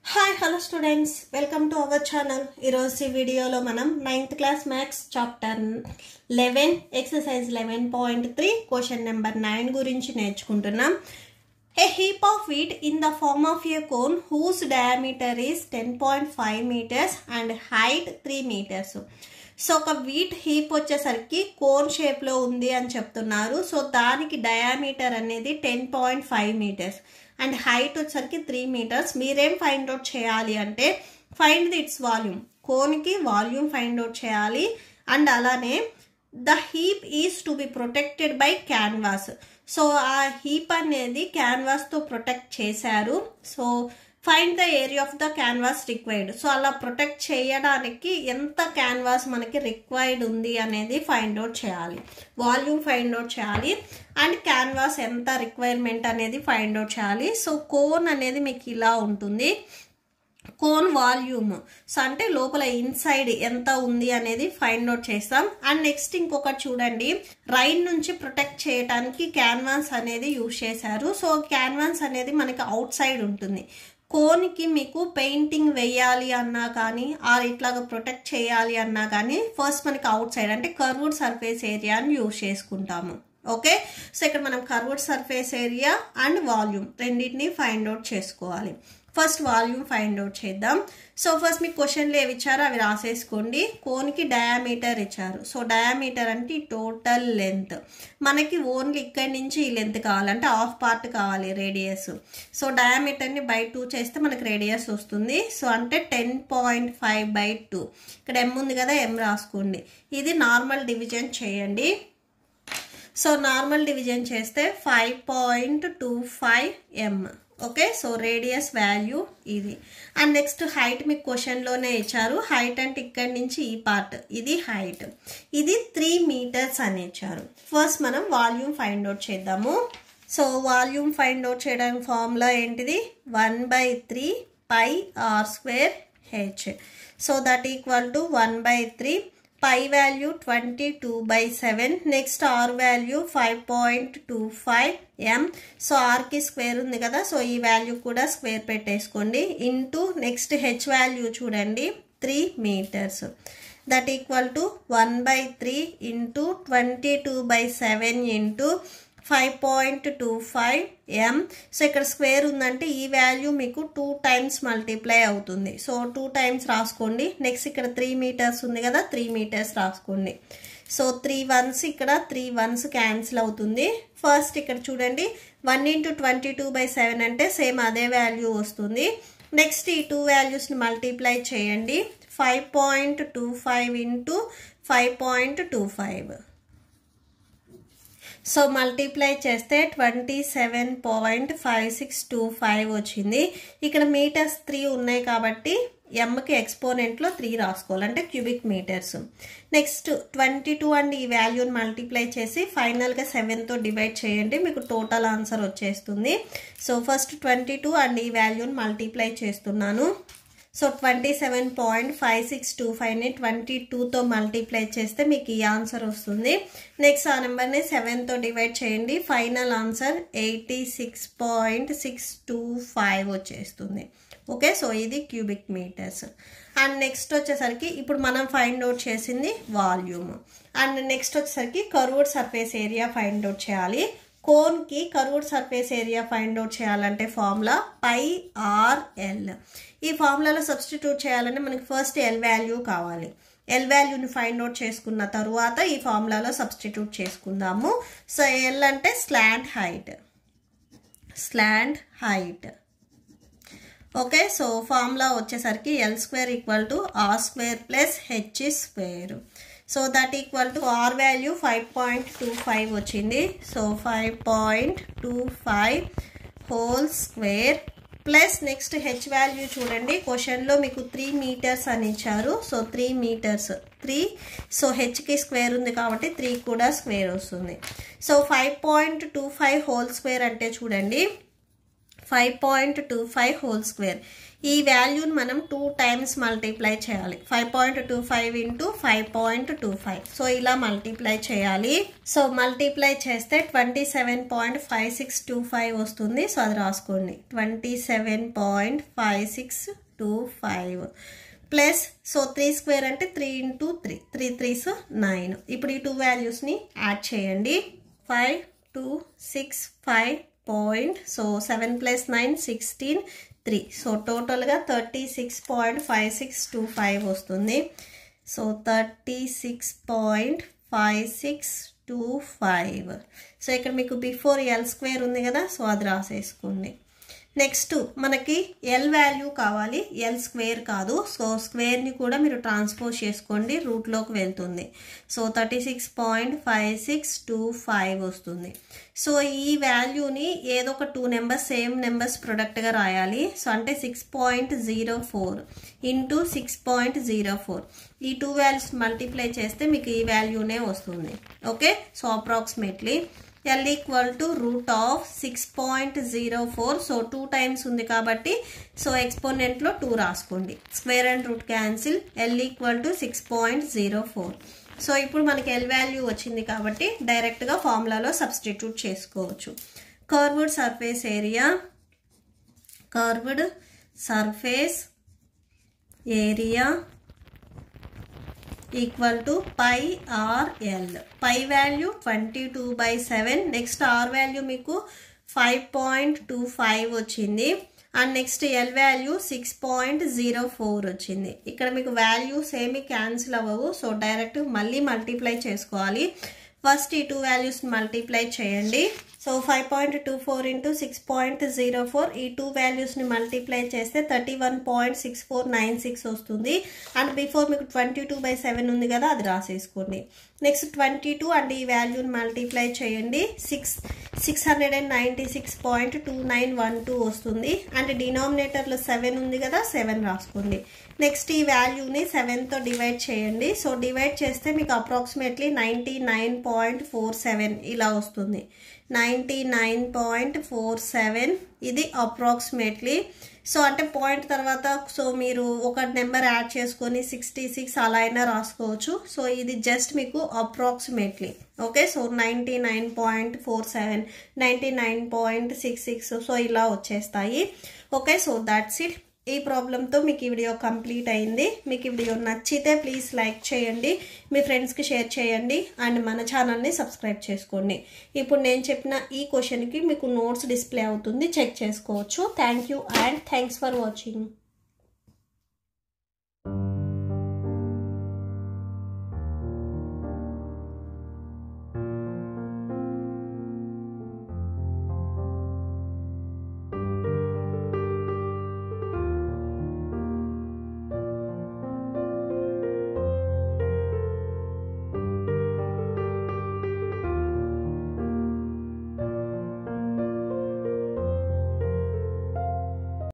Hi, hello students. Welcome to our channel. Irosi video lo manam 9th class maths chapter 11 exercise 11.3 question number 9 gurinchi నేర్చుకుంటున్నాం. A heap of wheat in the form of a cone whose diameter is 10.5 meters and height 3 meters. So ఒక wheat heap వచ్చేసరికి cone షేప్లో ఉంది అని చెప్తున్నారు. So దానికి diameter అనేది 10.5 metres and height వచ్చేసరికి 3 మీటర్స్. మీరేం ఫైండ్ అవుట్ చేయాలి అంటే ఫైండ్ ఇట్స్ వాల్యూమ్, కోన్కి వాల్యూమ్ ఫైండ్ అవుట్ చేయాలి. అండ్ అలానే the heap is to be protected by canvas. So ఆ హీప్ అనేది క్యాన్వాస్తో ప్రొటెక్ట్ చేశారు. So find the area of the canvas required. So అలా ప్రొటెక్ట్ చేయడానికి ఎంత క్యాన్వాస్ మనకి రిక్వైర్డ్ ఉంది అనేది ఫైండ్ అవుట్ చేయాలి, వాల్యూమ్ ఫైండ్ అవుట్ చేయాలి అండ్ క్యాన్వాస్ ఎంత రిక్వైర్మెంట్ అనేది ఫైండ్ అవుట్ చేయాలి. సో కోన్ అనేది మీకు ఇలా ఉంటుంది, కోన్ వాల్యూమ్. సో అంటే లోపల ఇన్సైడ్ ఎంత ఉంది అనేది ఫైండ్ అవుట్ చేస్తాం. అండ్ నెక్స్ట్ ఇంకొకటి చూడండి, రైన్ నుంచి ప్రొటెక్ట్ చేయడానికి క్యాన్వాస్ అనేది యూజ్ చేశారు. సో క్యాన్వాస్ అనేది మనకి అవుట్ సైడ్ ఉంటుంది. కోన్కి మీకు పెయింటింగ్ వేయాలి అన్నా కానీ ఆర్ ఇట్లాగా ప్రొటెక్ట్ చేయాలి అన్నా కానీ ఫస్ట్ మనకి అవుట్ సైడ్ అంటే కర్వ్డ్ సర్ఫేస్ ఏరియాని యూజ్ చేసుకుంటాము. ఓకే, సో ఇక్కడ మనం curved surface area and volume రెండింటిని ఫైండ్ అవుట్ చేసుకోవాలి. ఫస్ట్ వాల్యూమ్ ఫైండ్ అవుట్ చేద్దాం. సో ఫస్ట్ మీకు క్వశ్చన్లు ఏవి ఇచ్చారో అవి రాసేసుకోండి. కోన్కి డయామీటర్ ఇచ్చారు. సో డయామీటర్ అంటే టోటల్ లెంత్. మనకి ఓన్లీ ఇక్కడి నుంచి ఈ లెంత్ కావాలంటే హాఫ్ పార్ట్ కావాలి రేడియస్. సో డయామీటర్ని బై 2 చేస్తే మనకి రేడియస్ వస్తుంది. సో అంటే 10.5/2. ఇక్కడ ఎం ఉంది కదా, ఎం రాసుకోండి. ఇది నార్మల్ డివిజన్ చేయండి. సో నార్మల్ డివిజన్ చేస్తే 5.25 m. Okay, so radius value ఇది. అండ్ నెక్స్ట్ హైట్ మీకు క్వశ్చన్లోనే ఇచ్చారు. హైట్ అంటే ఇక్కడి నుంచి ఈ పార్ట్, ఇది హైట్, ఇది 3 మీటర్స్ అని ఇచ్చారు. ఫస్ట్ మనం వాల్యూమ్ ఫైండ్ అవుట్ చేద్దాము. సో వాల్యూమ్ ఫైండ్ అవుట్ చేయడానికి ఫార్ములా ఏంటిది, 1/3 π r²h. So that equal to 1/3 pi value 22/7. Next R value 5.25 m. So ఆర్కి స్క్వేర్ ఉంది కదా, సో ఈ వాల్యూ కూడా స్క్వేర్ పెట్టేసుకోండి. ఇంటూ నెక్స్ట్ హెచ్ వాల్యూ చూడండి 3 meters. That equal to 1/3 into 22/7 into 5.25 m. So ఇక్కడ స్క్వేర్ ఉందంటే ఈ వాల్యూ మీకు 2 టైమ్స్ మల్టిప్లై అవుతుంది. సో 2 టైమ్స్ రాసుకోండి. నెక్స్ట్ ఇక్కడ 3 మీటర్స్ ఉంది కదా, 3 మీటర్స్ రాసుకోండి. సో 3 1s ఇక్కడ 3 1s క్యాన్సిల్ అవుతుంది. ఫస్ట్ ఇక్కడ చూడండి 1 × 22/7 అంటే సేమ్ అదే వాల్యూ వస్తుంది. నెక్స్ట్ ఈ 2 వాల్యూస్ని మల్టిప్లై చేయండి. 5.25 ఇంటూ 5.25. సో మల్టిప్లై చేస్తే 27.5625 వచ్చింది. ఇక్కడ మీటర్స్ 3 ఉన్నాయి కాబట్టి ఎంకి ఎక్స్పోనెంట్లో 3 రాసుకోవాలి, అంటే క్యూబిక్ మీటర్స్. నెక్స్ట్ 22 అండ్ ఈ వాల్యూని మల్టిప్లై చేసి ఫైనల్గా 7తో డివైడ్ చేయండి, మీకు టోటల్ ఆన్సర్ వచ్చేస్తుంది. సో ఫస్ట్ 22 అండ్ ఈ వాల్యూని మల్టిప్లై చేస్తున్నాను. సో 27.5625ని 22తో మల్టిప్లై చేస్తే మీకు ఈ ఆన్సర్ వస్తుంది. నెక్స్ట్ ఆ నెంబర్ని 7తో డివైడ్ చేయండి, ఫైనల్ ఆన్సర్ 86.625 వచ్చేస్తుంది. ఓకే, సో ఇది క్యూబిక్ మీటర్స్. అండ్ నెక్స్ట్ వచ్చేసరికి ఇప్పుడు మనం ఫైండ్ అవుట్ చేసింది వాల్యూమ్. అండ్ నెక్స్ట్ వచ్చేసరికి curved surface area find out చేయాలి. కోన్కి curved surface area find out చేయాలంటే ఫార్ములా πr/l. ఈ ఫార్ములాలో సబ్స్టిట్యూట్ చేయాలంటే మనకి ఫస్ట్ ఎల్ వాల్యూ కావాలి. ఎల్ వాల్యూని ఫైండ్ అవుట్ చేసుకున్న తరువాత ఈ ఫార్ములాలో సబ్స్టిట్యూట్ చేసుకుందాము. సో ఎల్ అంటే slant height. Okay, so formula వచ్చేసరికి L² = R² + H². So that equal to R value 5.25 వచ్చింది. So 5.25 whole square plus next H value చూడండి, క్వశ్చన్లో మీకు 3 మీటర్స్ అని ఇచ్చారు. So 3 meters 3. సో హెచ్కి స్క్వేర్ ఉంది కాబట్టి 3 కూడా స్క్వేర్ వస్తుంది. సో 5.25 హోల్ స్క్వేర్ అంటే చూడండి 5.25 హోల్ స్క్వేర్. ఈ వాల్యూని మనం 2 టైమ్స్ మల్టిప్లై చేయాలి. 5.25 ఇంటూ 5.25. సో ఇలా మల్టిప్లై చేయాలి. సో మల్టిప్లై చేస్తే 27.5625 వస్తుంది. సో అది రాసుకోండి. 27.5625 ప్లస్ సో 3 స్క్వేర్ అంటే 3 ఇంటూ 3. 3 3s 9. ఇప్పుడు ఈ 2 వాల్యూస్ని యాడ్ చేయండి. 5 2 6 5 పాయింట్. So 7 plus 9 16 3. సో టోటల్గా 36.5625 వస్తుంది. సో 36.5625. సో ఇక్కడ మీకు బిఫోర్ ఎల్ స్క్వేర్ ఉంది కదా, సో అది రాసేసుకోండి. నెక్స్ట్ మనకి ఎల్ వాల్యూ కావాలి, ఎల్ స్క్వేర్ కాదు. సో స్క్వేర్ని కూడా మీరు ట్రాన్స్పోజ్ చేసుకోండి, రూట్లోకి వెళ్తుంది. సో 36.5625 వస్తుంది. సో ఈ వాల్యూని ఏదో ఒక 2 నెంబర్స్ సేమ్ నెంబర్స్ ప్రొడక్ట్గా రాయాలి. సో అంటే 6.04 ఇంటూ 6.04. ఈ 2 వాల్యూస్ మల్టిప్లై చేస్తే మీకు ఈ వాల్యూనే వస్తుంది. Okay, so approximately L equal to root of 6.04. So 2 times ఉంది కాబట్టి సో ఎక్స్పోనెంట్లో 2 రాసుకోండి. Square and root cancel. L equal to 6.04. So ఇప్పుడు మనకి L వాల్యూ వచ్చింది కాబట్టి డైరెక్ట్గా ఫార్ములాలో సబ్స్టిట్యూట్ చేసుకోవచ్చు. Curved surface area, curved surface area equal to pi R L. Pi value 22/7. Next R value మీకు 5.25 వచ్చింది. అండ్ నెక్స్ట్ ఎల్ వాల్యూ 6.04 వచ్చింది. ఇక్కడ మీకు వాల్యూస్ ఏమి క్యాన్సిల్ అవ్వవు. సో డైరెక్ట్ మళ్ళీ మల్టిప్లై చేసుకోవాలి. ఫస్ట్ ఈ 2 వాల్యూస్ మల్టిప్లై చేయండి. So 5.24 into 6.04. ఈ 2 వాల్యూస్ని మల్టిప్లై చేస్తే 31.6496 వస్తుంది. అండ్ బిఫోర్ మీకు 22/7 ఉంది కదా, అది రాసేసుకోండి. నెక్స్ట్ 22 అండ్ ఈ వాల్యూని మల్టిప్లై చేయండి. 696.2912 వస్తుంది. అండ్ డినామినేటర్లో 7 ఉంది కదా, 7 రాసుకోండి. నెక్స్ట్ ఈ వాల్యూని 7తో డివైడ్ చేయండి. సో డివైడ్ చేస్తే మీకు అప్రాక్సిమేట్లీ 99.47 ఇలా వస్తుంది. 99.47 ఇది అప్రాక్సిమేట్లీ. సో అంటే పాయింట్ తర్వాత సో మీరు ఒక నెంబర్ యాడ్ చేసుకొని 66 అలా అయినా రాసుకోవచ్చు. సో ఇది జస్ట్ మీకు అప్రాక్సిమేట్లీ. ఓకే, సో 99.47 99.66 సో ఇలా వచ్చేస్తాయి. Okay, so that's it. ఈ ప్రాబ్లంతో మీకు ఈ వీడియో కంప్లీట్ అయింది. మీకు ఈ వీడియో నచ్చితే ప్లీజ్ లైక్ చేయండి, మీ ఫ్రెండ్స్కి షేర్ చేయండి, అండ్ మన ఛానల్ని సబ్స్క్రైబ్ చేసుకోండి. ఇప్పుడు నేను చెప్పిన ఈ క్వశ్చన్కి మీకు నోట్స్ డిస్ప్లే అవుతుంది, చెక్ చేసుకోవచ్చు. Thank you and thanks for watching.